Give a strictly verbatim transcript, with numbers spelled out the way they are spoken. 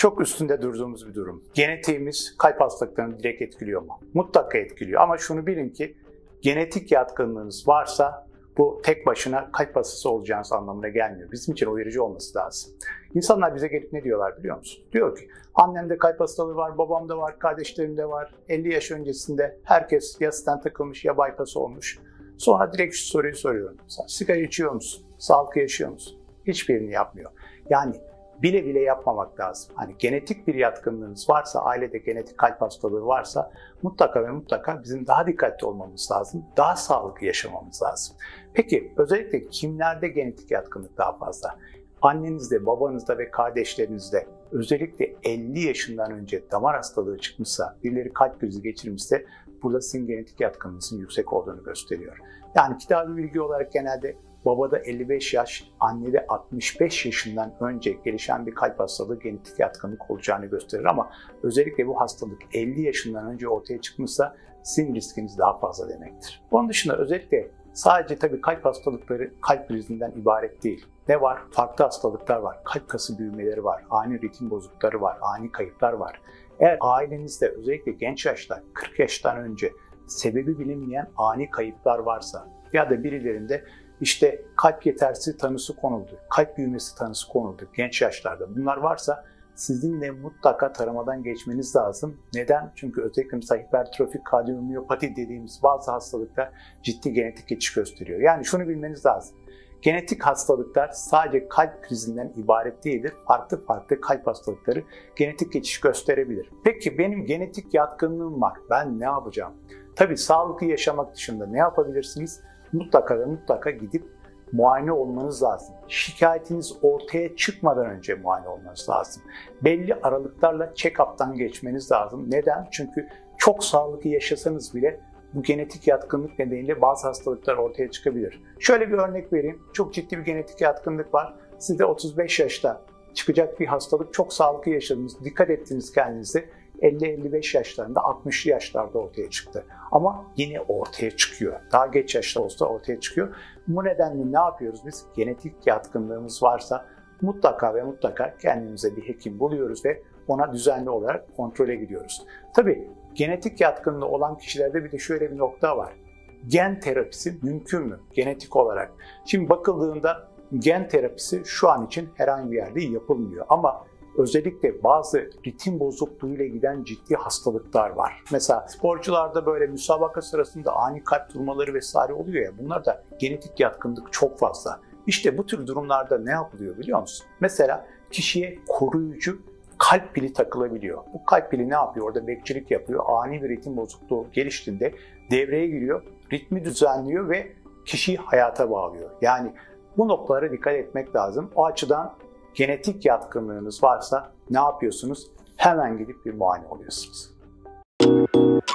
çok üstünde durduğumuz bir durum. Genetiğimiz kalp hastalıklarını direkt etkiliyor mu? Mutlaka etkiliyor ama şunu bilin ki genetik yatkınlığınız varsa bu tek başına kalp hastası olacağınız anlamına gelmiyor. Bizim için uyarıcı olması lazım. İnsanlar bize gelip ne diyorlar biliyor musun? Diyor ki annemde kalp hastalığı var, babamda var, kardeşlerimde var. elli yaş öncesinde herkes ya stent takılmış ya bypass olmuş. Sonra direkt şu soruyu soruyorum. Sen sigara içiyor musun? Sağlıklı yaşıyor musun? Hiçbirini yapmıyor. Yani bile bile yapmamak lazım. Hani genetik bir yatkınlığınız varsa, ailede genetik kalp hastalığı varsa mutlaka ve mutlaka bizim daha dikkatli olmamız lazım. Daha sağlıklı yaşamamız lazım. Peki özellikle kimlerde genetik yatkınlık daha fazla? Annenizde, babanızda ve kardeşlerinizde özellikle elli yaşından önce damar hastalığı çıkmışsa, birileri kalp krizi geçirmişse burada sizin genetik yatkınlığınızın yüksek olduğunu gösteriyor. Yani kitabı bilgi olarak genelde babada elli beş yaş, annede altmış beş yaşından önce gelişen bir kalp hastalığı genetik yatkınlık olacağını gösterir ama özellikle bu hastalık elli yaşından önce ortaya çıkmışsa sizin riskiniz daha fazla demektir. Onun dışında özellikle sadece tabii kalp hastalıkları kalp krizinden ibaret değil. Ne var? Farklı hastalıklar var. Kalp kası büyümeleri var. Ani ritim bozuklukları var. Ani kayıplar var. Eğer ailenizde özellikle genç yaşta kırk yaştan önce sebebi bilinmeyen ani kayıplar varsa ya da birilerinde işte kalp yetersizliği tanısı konuldu, kalp büyümesi tanısı konuldu genç yaşlarda. Bunlar varsa sizin de mutlaka taramadan geçmeniz lazım. Neden? Çünkü özellikle mesela hipertrofik kardiyomiyopati dediğimiz bazı hastalıklar ciddi genetik geçiş gösteriyor. Yani şunu bilmeniz lazım. Genetik hastalıklar sadece kalp krizinden ibaret değildir. Farklı farklı kalp hastalıkları genetik geçiş gösterebilir. Peki benim genetik yatkınlığım var. Ben ne yapacağım? Tabii sağlıklı yaşamak dışında ne yapabilirsiniz? Mutlaka ve mutlaka gidip muayene olmanız lazım. Şikayetiniz ortaya çıkmadan önce muayene olmanız lazım. Belli aralıklarla check-up'tan geçmeniz lazım. Neden? Çünkü çok sağlıklı yaşasanız bile bu genetik yatkınlık nedeniyle bazı hastalıklar ortaya çıkabilir. Şöyle bir örnek vereyim. Çok ciddi bir genetik yatkınlık var. Siz de otuz beş yaşta çıkacak bir hastalık, çok sağlıklı yaşadınız, dikkat ettiniz kendinize. elli elli beş yaşlarında, altmışlı yaşlarda ortaya çıktı. Ama yine ortaya çıkıyor. Daha geç yaşta olsa ortaya çıkıyor. Bu nedenle ne yapıyoruz biz? Genetik yatkınlığımız varsa mutlaka ve mutlaka kendimize bir hekim buluyoruz ve ona düzenli olarak kontrole gidiyoruz. Tabii genetik yatkınlığı olan kişilerde bir de şöyle bir nokta var. Gen terapisi mümkün mü genetik olarak? Şimdi bakıldığında gen terapisi şu an için herhangi bir yerde yapılmıyor. Ama özellikle bazı ritim bozukluğuyla giden ciddi hastalıklar var. Mesela sporcularda böyle müsabaka sırasında ani kalp durmaları vesaire oluyor ya, bunlar da genetik yatkınlık çok fazla. İşte bu tür durumlarda ne yapılıyor biliyor musun? Mesela kişiye koruyucu kalp pili takılabiliyor. Bu kalp pili ne yapıyor? Orada bekçilik yapıyor. Ani bir ritim bozukluğu geliştiğinde devreye giriyor, ritmi düzenliyor ve kişiyi hayata bağlıyor. Yani bu noktalara dikkat etmek lazım. O açıdan genetik yatkınlığınız varsa ne yapıyorsunuz? Hemen gidip bir muayene oluyorsunuz.